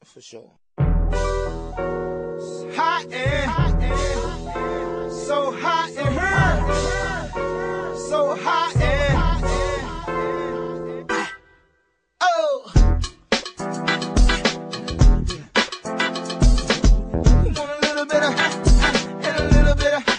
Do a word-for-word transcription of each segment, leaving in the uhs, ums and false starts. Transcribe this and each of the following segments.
For sure. It's hot and, so hot in here, so hot and, oh. You want a little bit of, and a little bit of.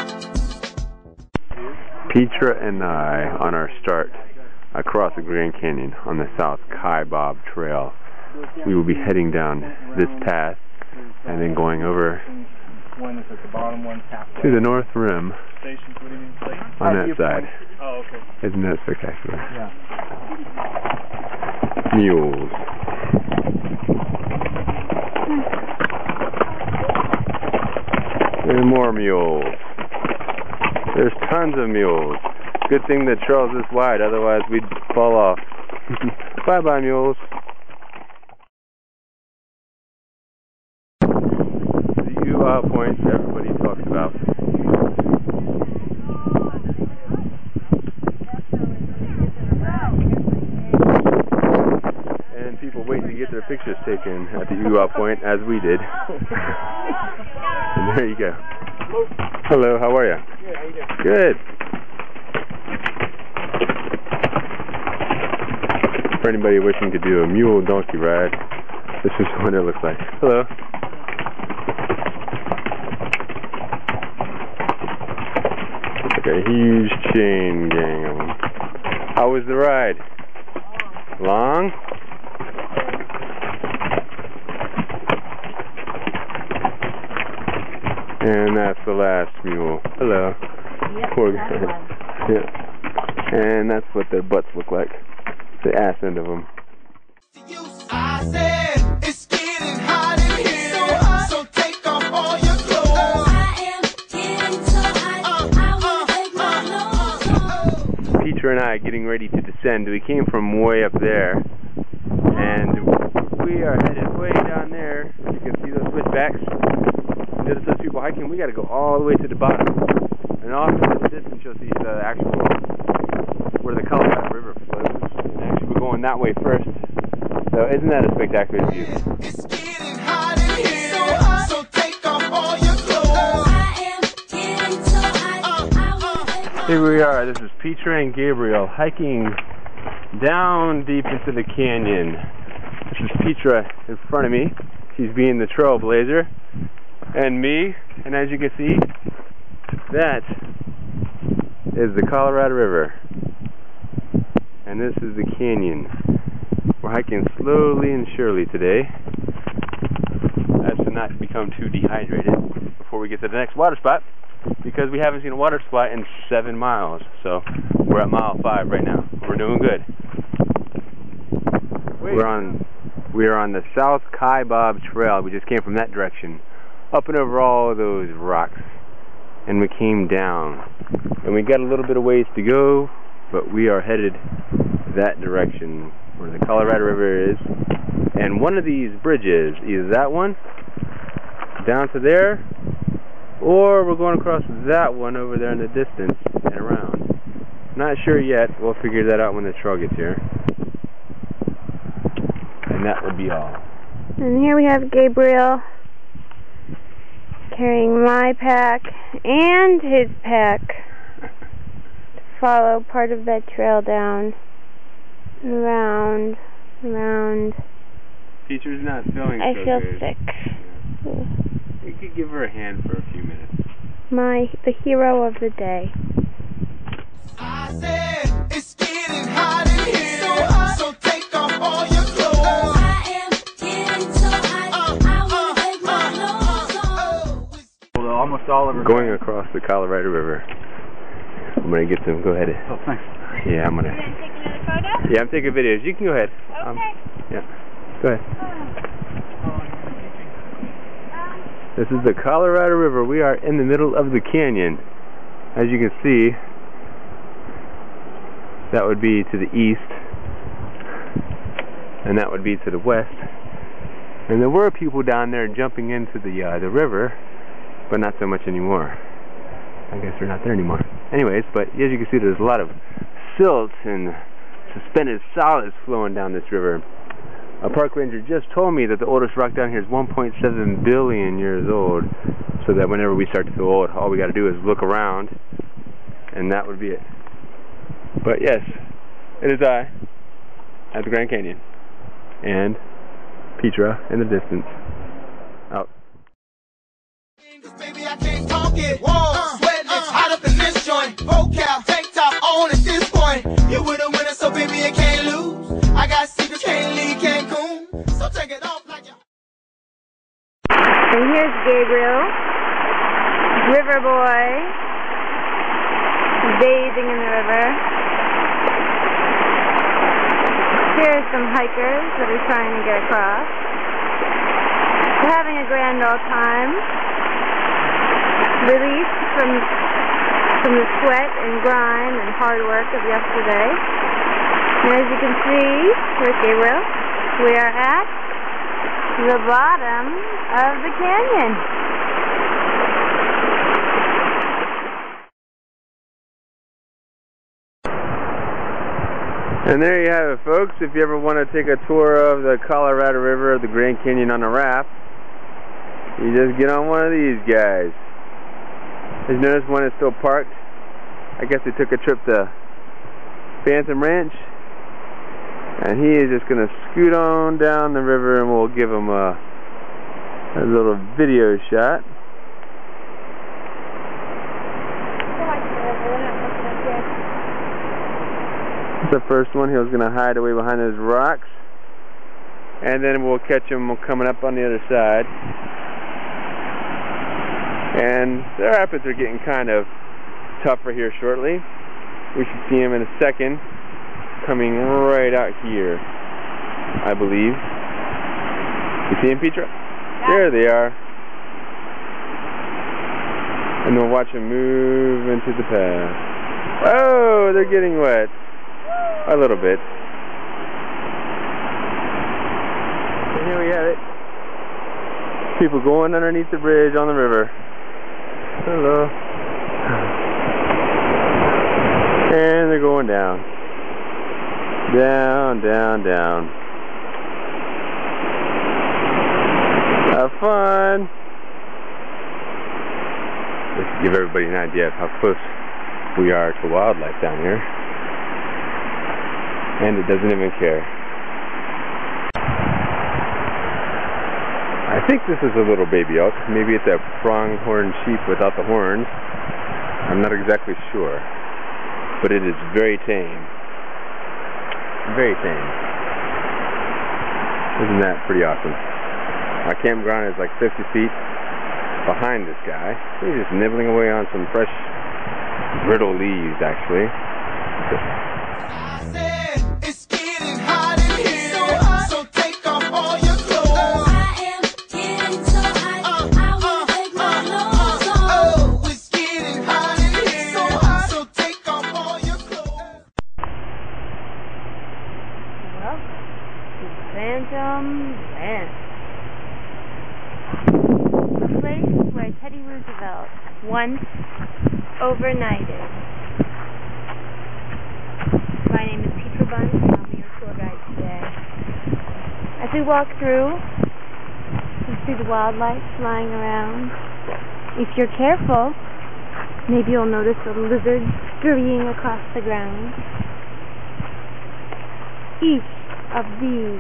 Petra and I on our start across the Grand Canyon on the South Kaibab Trail. We will be heading down this path and then going over to the North Rim on that side. Oh, okay. Isn't that spectacular? Yeah. Mules. There's more mules. There's tons of mules. Good thing the trail's this wide, otherwise we'd fall off. Bye-bye, mules. The U-Haul point everybody talks about. And people wait to get their pictures taken at the U-Haul point, as we did. And there you go. Hello, how are you? Good, how you doing? Good. For anybody wishing to do a mule donkey ride, this is what it looks like. Hello. Like a huge chain gang of them. How was the ride? Long? And that's the last mule. Hello. Poor guy. Yeah. And that's what their butts look like. The ass end of them. I said it's getting hot in here, so, hot. So take off all your clothes. I am getting so hot, uh, I will take my clothes off. Petra and I are getting ready to descend. We came from way up there, and we are headed way down there. You can see those switchbacks. Notice those people hiking. We got to go all the way to the bottom, and off in the distance you'll see the actual where the Colorado River flows. We're going that way first. So isn't that a spectacular view? It's getting hot in here, so, hot. So take off all your clothes. I am getting so hot, uh, I will take my Here we are. This is Petra and Gabriel hiking down deep into the canyon. This is Petra in front of me. She's being the trailblazer. And me, and as you can see, that is the Colorado River. And this is the canyon. We're hiking slowly and surely today, as to not become too dehydrated before we get to the next water spot, because we haven't seen a water spot in seven miles. So we're at mile five right now. We're doing good. Wait. We're on we are on the South Kaibab Trail. We just came from that direction, up and over all those rocks, and we came down. And we got a little bit of ways to go, but we are headed that direction where the Colorado River is. And one of these bridges, either that one down to there, or we're going across that one over there in the distance and around. Not sure yet. We'll figure that out when the trail gets here. And that will be all. And here we have Gabriel carrying my pack and his pack to follow part of that trail down, around, around. Teacher's not feeling I so feel good. sick. Yeah. You could give her a hand for a few minutes. My, the hero of the day. I said it's getting hot in here, so, hot. So take off all your clothes. I am getting so hot, uh, I will take my clothes off. Well, almost all of her Going across the Colorado River. I'm gonna get them. Go ahead. Oh, thanks. Yeah, I'm gonna. You gonna take another photo? Yeah, I'm taking videos. You can go ahead. Okay. Um, yeah. Go ahead. This is the Colorado River. We are in the middle of the canyon. As you can see, that would be to the east, and that would be to the west. And there were people down there jumping into the uh, the river, but not so much anymore. I guess they're not there anymore. Anyways, but as you can see, there's a lot of silt and suspended solids flowing down this river. A park ranger just told me that the oldest rock down here is one point seven billion years old, so that whenever we start to feel old, all we got to do is look around, and that would be it. But yes, it is I at the Grand Canyon, and Petra in the distance. Out. Baby, I can't talk it. Whoa, uh, sweat lips uh, hot up in this joint. Vocal, tank top on at this point. You with a winner, so baby, you can't lose. I got secrets, can't leave Cancun. So take it off like you. And here's Gabriel, river boy, bathing in the river. Here are some hikers that are trying to get across. They're having a grand old time. Released from from the sweat and grime and hard work of yesterday. And as you can see with Gabriel, we are at the bottom of the canyon. And there you have it, folks. If you ever want to take a tour of the Colorado River, of the Grand Canyon on a raft, you just get on one of these guys. As you notice, one is still parked. I guess they took a trip to Phantom Ranch, and he is just going to scoot on down the river, and we'll give him a, a little video shot. It's the first one. He was going to hide away behind those rocks, and then we'll catch him coming up on the other side. And the rapids are getting kind of tougher here shortly. We should see him in a second, coming right out here, I believe. You see him, Petra? Yeah. There they are. And we'll watch him move into the path. Oh, they're getting wet. A little bit. And here we have it. People going underneath the bridge on the river. Hello. And they're going down. Down, down, down. Have fun. Just to give everybody an idea of how close we are to wildlife down here. And it doesn't even care. I think this is a little baby elk. Maybe it's a pronghorn sheep without the horns. I'm not exactly sure. But it is very tame. Very tame. Isn't that pretty awesome? Our campground is like fifty feet behind this guy. He's just nibbling away on some fresh, brittle leaves, actually. Phantom Ranch. A place where Teddy Roosevelt once overnighted. My name is Petra Bunn, and I'll be your tour guide today. As we walk through, you see the wildlife flying around. If you're careful, maybe you'll notice a lizard scurrying across the ground. Each of these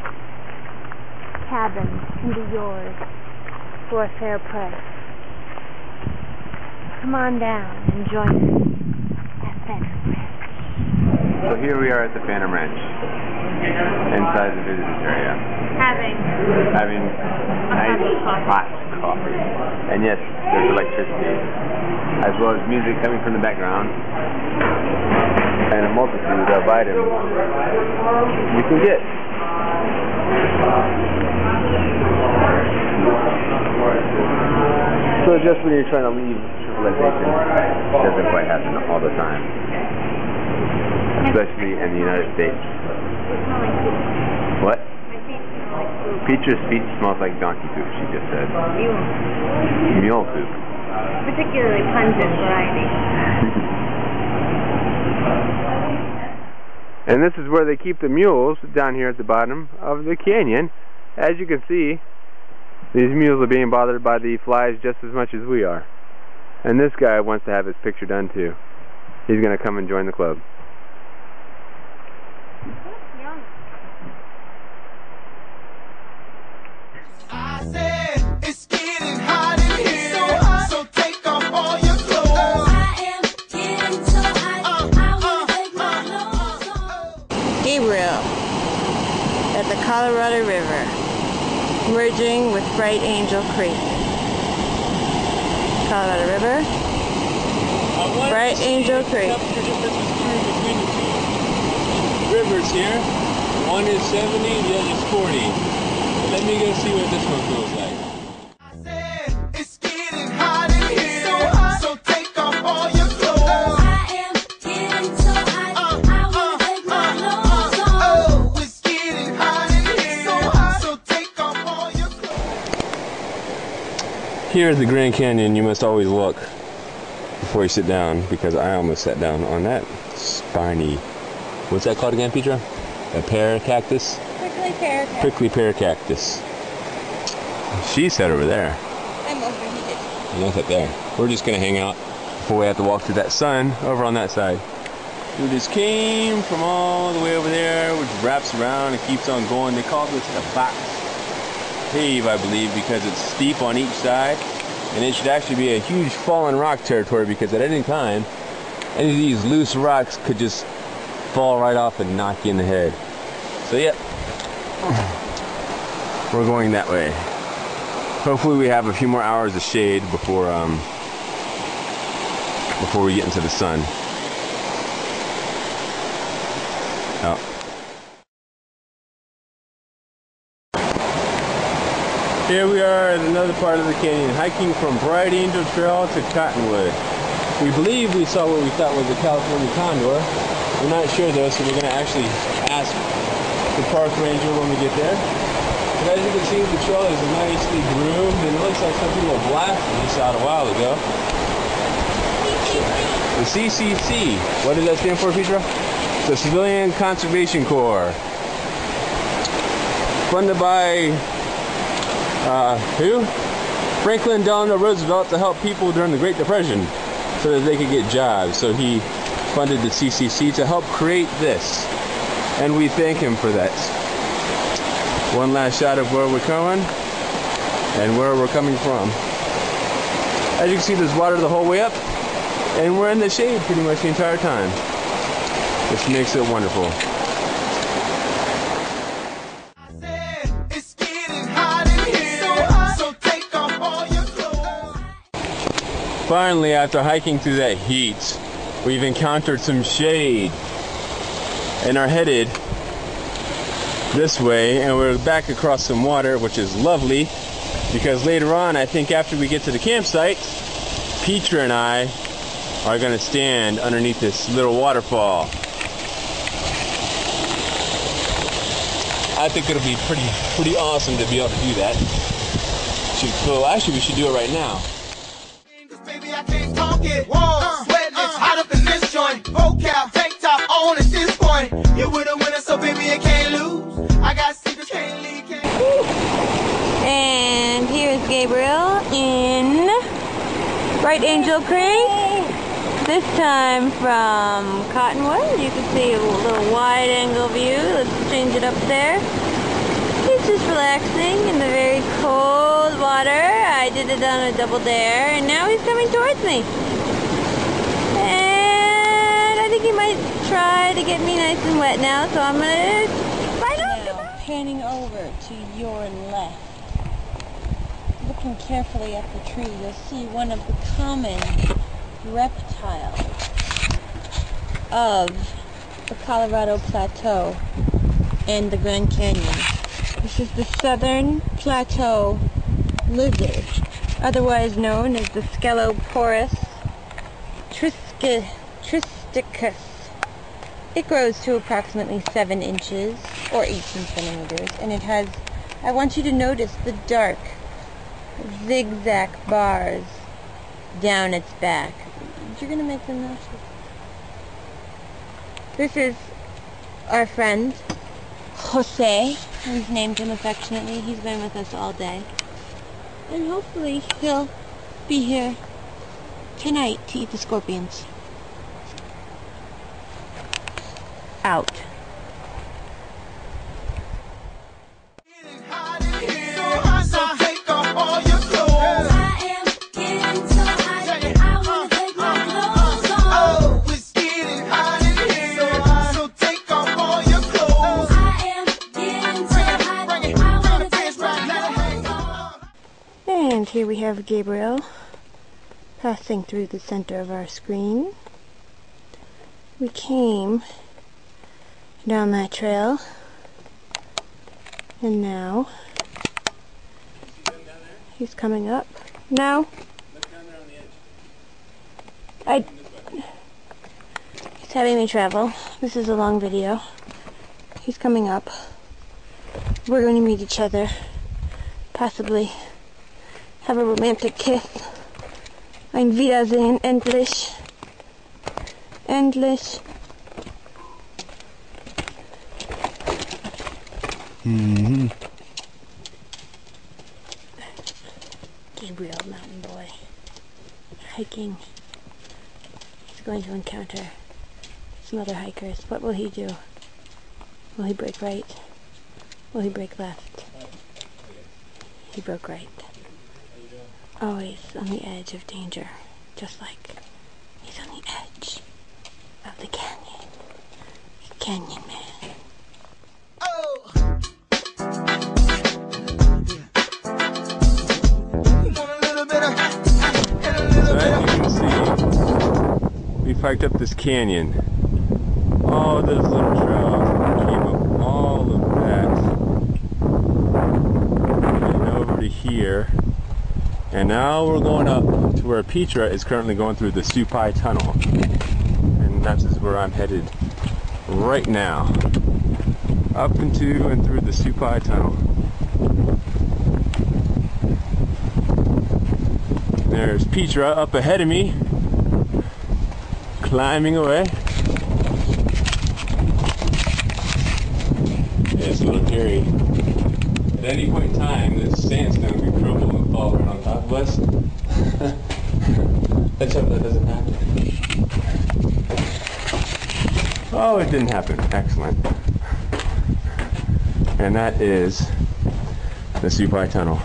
cabins can be yours for a fair price. Come on down and join us at Phantom Ranch. So here we are at the Phantom Ranch, inside the visitors area. Having Having nice hot coffee. And yes, there's electricity, as well as music coming from the background, and a multitude of items you can get. So just when you're trying to leave civilization, it doesn't quite happen all the time. Especially in the United States. What? Petra's feet smells like donkey poop, she just said. Mule. Mule poop. particularly pungent variety. And this is where they keep the mules, down here at the bottom of the canyon. As you can see, these mules are being bothered by the flies just as much as we are. And this guy wants to have his picture done too. He's going to come and join the club. I said it's getting hot in here, so hot, so take off all your clothes. I am getting so hot, uh, I wanna uh, take my clothes off. Gabriel at the Colorado River, merging with Bright Angel Creek. Colorado River, Bright Angel Creek. Between the two rivers here, one is seventy, the other is forty. Let me go see what this one feels like. I said it's getting hot in here, so hot, so take off all your clothes. I am getting so hot, uh, I wanna uh, take my clothes off. Oh, it's getting hot in here, so hot, so take off all your clothes. Here at the Grand Canyon, you must always look before you sit down, because I almost sat down on that spiny, what's that called again, Petra? A pear cactus? Prickly pear cactus. Prickly pear cactus. She sat over there. I'm overheated. And I sat there. We're just gonna hang out before we have to walk through that sun over on that side. We just came from all the way over there, which wraps around and keeps on going. They call this the box cave, I believe, because it's steep on each side. And it should actually be a huge fallen rock territory, because at any time, any of these loose rocks could just fall right off and knock you in the head. So yeah, we're going that way. Hopefully we have a few more hours of shade before um, before we get into the sun. Oh. Here we are at another part of the canyon, hiking from Bright Angel Trail to Cottonwood. We believe we saw what we thought was a California condor. We're not sure though, so we're going to actually ask the park ranger when we get there. But as you can see, the trail is nicely groomed, and it looks like some people blasted this out a while ago. The C C C. What does that stand for, Petra? The Civilian Conservation Corps. Funded by uh, who? Franklin Delano Roosevelt, to help people during the Great Depression so that they could get jobs. So he funded the C C C to help create this. And we thank him for that. One last shot of where we're going and where we're coming from. As you can see, there's water the whole way up, and we're in the shade pretty much the entire time, which makes it wonderful. I said it's getting hot in here, so hot, so take off all your clothes. Finally, after hiking through that heat, we've encountered some shade and are headed this way, and we're back across some water, which is lovely, because later on, I think after we get to the campsite, Petra and I are going to stand underneath this little waterfall. I think it'll be pretty pretty awesome to be able to do that. Should, well, actually, we should do it right now. Baby, I can't talk it. Whoa, sweating, it's hot up in this joint. Vocal, tank top on at this point. You with a winner, so baby, you can't lose. I got secrets, can't leave, can't And here's Gabriel in Bright Angel Creek. This time from Cottonwood. You can see a little wide angle view. Let's change it up there. He's just relaxing in the very cold water. I did it on a double dare, and now he's coming towards me. And I think he might try to get me nice and wet now, so I'm gonna bite off. Now, panning over to your left, looking carefully at the tree, you'll see one of the common reptiles of the Colorado Plateau and the Grand Canyon. This is the Southern Plateau lizard, otherwise known as the Sceloporus trisca, tristicus. It grows to approximately seven inches or eighteen centimeters, and it has, I want you to notice the dark zigzag bars down its back. You're going to make them nauseous. This is our friend, Jose. We've named him affectionately. He's been with us all day. And hopefully he'll be here tonight to eat the scorpions. Out. And here we have Gabriel passing through the center of our screen. We came down that trail, and now he's coming up. No, I. He's having me travel. This is a long video. He's coming up. We're going to meet each other, possibly have a romantic kiss. Ein Wiedersehen, endlich. Endlich. Mm-hmm. Gabriel, mountain boy, hiking. He's going to encounter some other hikers. What will he do? Will he break right? Will he break left? He broke right. Always on the edge of danger, just like he's on the edge of the canyon. The Canyon Man. Oh. So as you can see, we hiked up this canyon. All those little trails came up all of that. And over to here. And now we're going up to where Petra is currently going through the Supai Tunnel. And that is where I'm headed right now. Up into and through the Supai Tunnel. There's Petra up ahead of me, climbing away. It's a little hairy. At any point in time, this sandstone could crumble and fall right on top of us. Let's hope that doesn't happen. Oh, it didn't happen. Excellent. And that is the Supai Tunnel.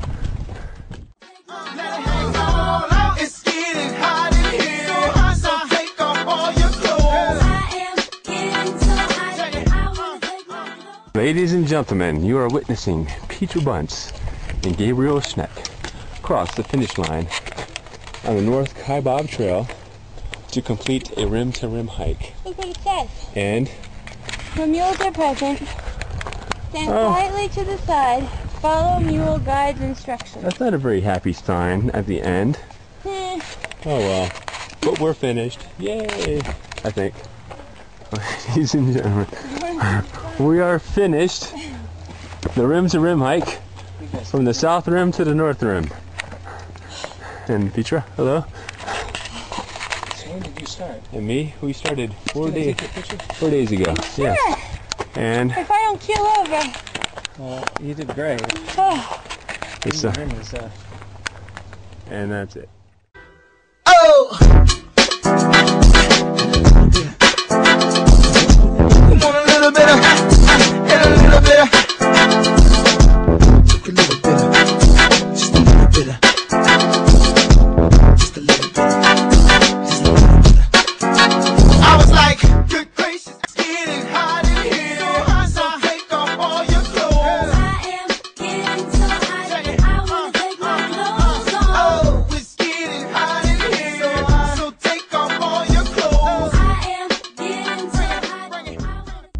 Ladies and gentlemen, you are witnessing Petra Bunce and Gabriel Schneck cross the finish line on the North Kaibab Trail to complete a rim-to-rim hike. Look what it says. And When mules are present, stand Oh. quietly to the side, follow mule guide's instructions. that's not a very happy sign at the end. Eh, Oh well. But we're finished. Yay! I think. Ladies and gentlemen, we are finished the rim-to-rim hike from the south rim to the north rim. And Petra, hello. So when did you start? And me, we started four Can I days take a picture? four days ago. Yeah. And if I don't keel over. Well, you did great. Oh, it's, The uh, rim is, uh, and that's it. Oh! Want a little bit of, and a little bit of, a little bit of, just a little bit of, just a little bit of, just a little bit of. I was like, good gracious, it's getting hot in here, so hot, so take off all your clothes. I am getting so hot, I wanna take my clothes off. Oh, it's getting hot in here, so hot, so take off all your clothes. I am getting so hot, I wanna.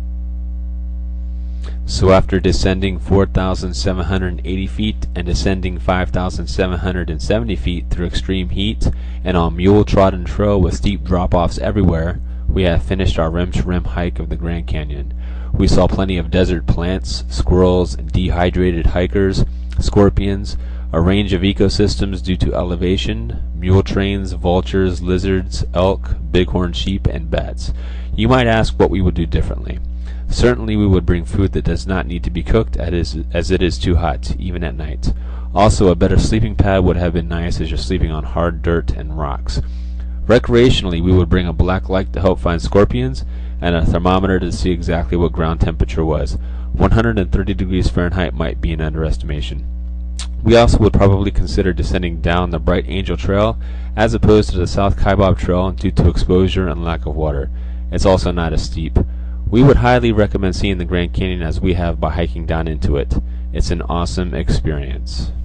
So after descending four thousand seven hundred eighty feet and descending five thousand seven hundred seventy feet through extreme heat and on mule-trodden trail with steep drop-offs everywhere, we have finished our rim-to-rim hike of the Grand Canyon. We saw plenty of desert plants, squirrels, dehydrated hikers, scorpions, a range of ecosystems due to elevation, mule trains, vultures, lizards, elk, bighorn sheep, and bats. You might ask what we would do differently. Certainly we would bring food that does not need to be cooked as it is too hot, even at night. Also, a better sleeping pad would have been nice as you're sleeping on hard dirt and rocks. Recreationally, we would bring a black light to help find scorpions, and a thermometer to see exactly what ground temperature was. one hundred thirty degrees Fahrenheit might be an underestimation. We also would probably consider descending down the Bright Angel Trail as opposed to the South Kaibab Trail due to exposure and lack of water. It's also not as steep. We would highly recommend seeing the Grand Canyon as we have by hiking down into it. It's an awesome experience.